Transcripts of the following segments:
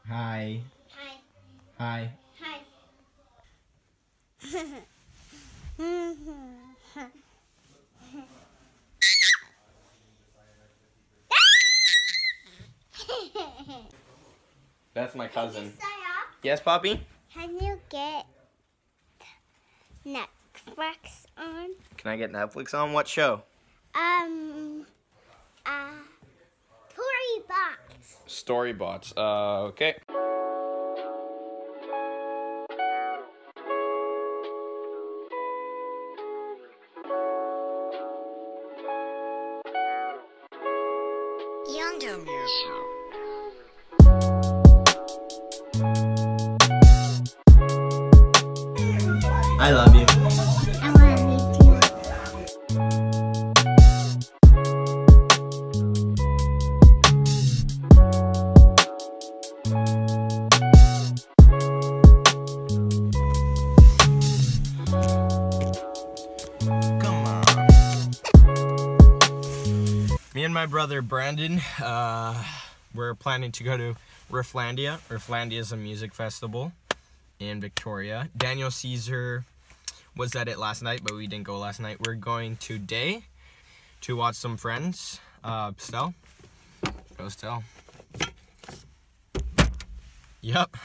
Hi. Hi. Hi. Hi. That's my cousin. Sarah, Yes, Poppy? can you get Netflix on? Can I get Netflix on? What show? Story box. Storybots. Okay. Younger music. I love you. I want you to. Come on. Me and my brother Brandon, we're planning to go to Rifflandia. Rifflandia is a music festival in Victoria. Daniel Caesar was at it last night, but we didn't go last night. We're going today to watch some friends. Stell? Go Stell. Yep.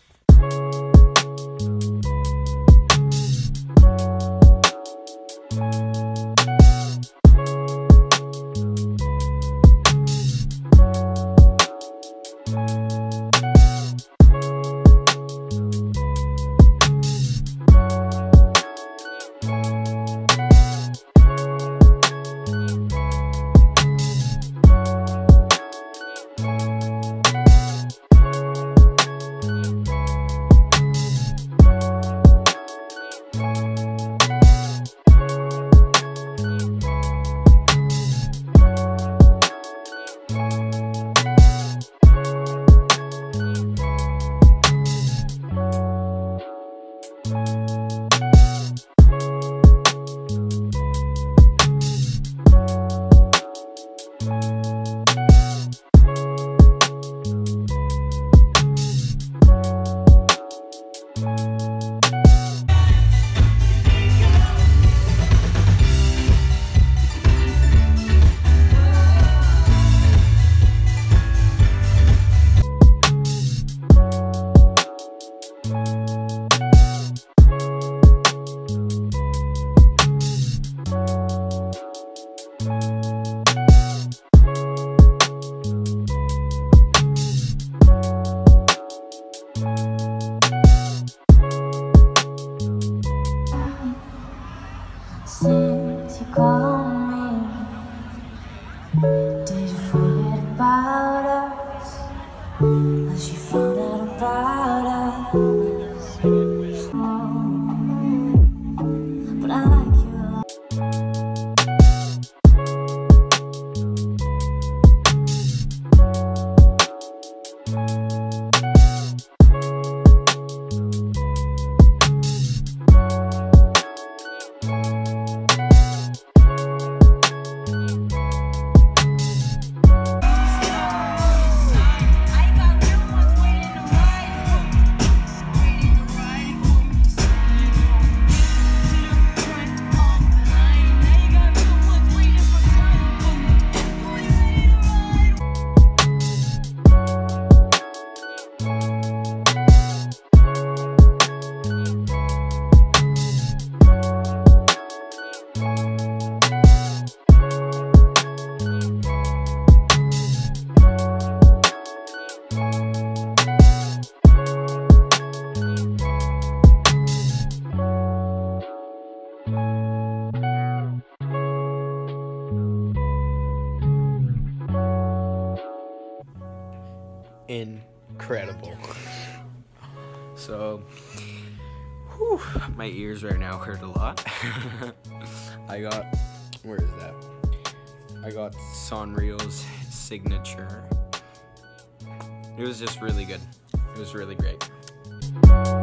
Since you called me, did you forget about us? As you found out about us, but I like you a lot. Incredible. So, whew, my ears right now hurt a lot. Where is that? I got Sanrio's signature. It was just really good. It was really great.